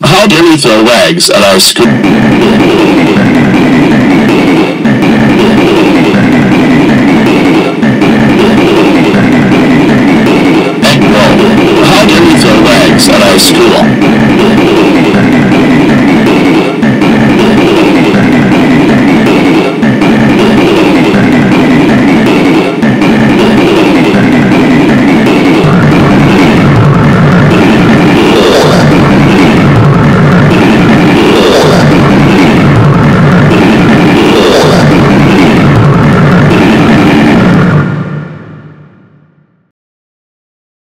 How dare we throw rags at our school? How dare we throw rags at our school?